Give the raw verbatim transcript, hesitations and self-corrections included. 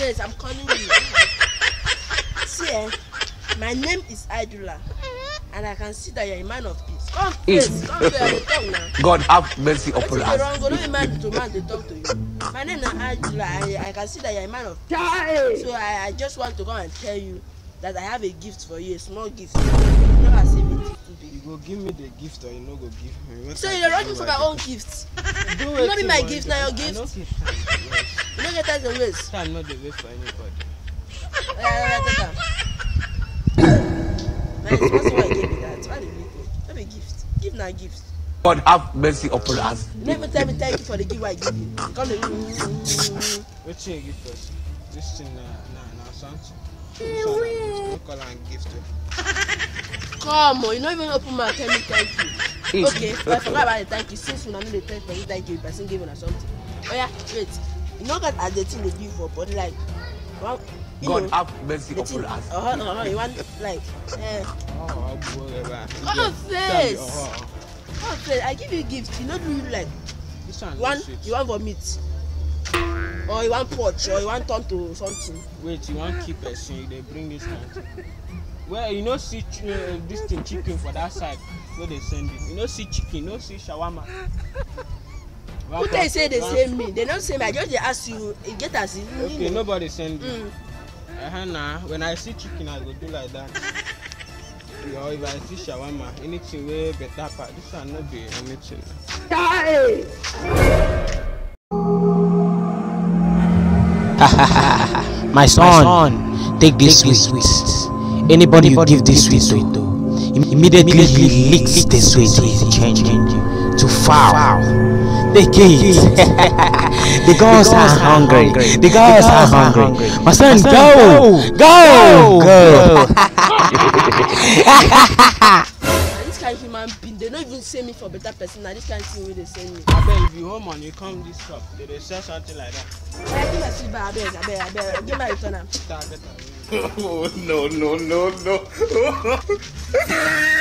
face. I'm calling you. See, eh, my name is Idula, and I can see that you're a man of peace. Come face, come face, I talk now. God have mercy upon us. Wrong, go no man to man to talk to you. My name is Idula. I, I can see that you're a man of peace. So I, I just want to come and tell you that I have a gift for you, a small gift. Not as if it's too big. You go give me the gift or you no go give me. What so you're running for my own gift. You not be my gift, now your gift. No gift. You don't get time to waste. I'm not the way for anybody. Yeah, take that. Man, it's possible I gave you that. Why did you go? Not a gift. Give now gift. God have mercy upon us. Never tell me thank you for the gift I give you. Come to me. What's your gift first? This thing now, now, now, something. Gift. Come on, you don't even open my tell me thank you. Okay, but I forgot about the thank you. Since we know the thank you, thank you, person gave us something. Oh yeah, wait. You know that as the thing they give for, but like, well, you God know, have mercy upon us. Oh no, no, you want like, eh? Oh, come face, come face. I give you gift. You know, do you like? This one you want, you want vomit, or you want porch, or you want turn to something. Wait, you want keep a scene? They bring this kind. Well, you know, see uh, this thing chicken for that side where they send it. You know, see chicken, you know, see shawarma. Who they say they send me? They don't say me. I just they ask you. You get as if. Okay, you know. Nobody send me. Mm. Uh-huh, nah. When I see chicken, I go do like that. Or if I see shawarma, anything way better part. This one not be anything. Die. My son, My son, take this take sweet. sweet. Anybody, Anybody you give this sweet to, immediately, immediately he licks the sweet to change to foul. The kids, the girls are hungry. The girls are hungry. My son, go, go, go. This kind of human being, they don't even say me for better person. Now this kind of thing where they send me. I bet if you home and you come this shop, they will say something like that. I give my feedback. I beg, I beg, I beg. Give my return. Oh no no no no.